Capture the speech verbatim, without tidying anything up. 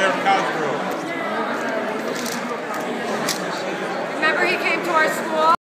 Mayor Cosgrove. Remember he came to our school?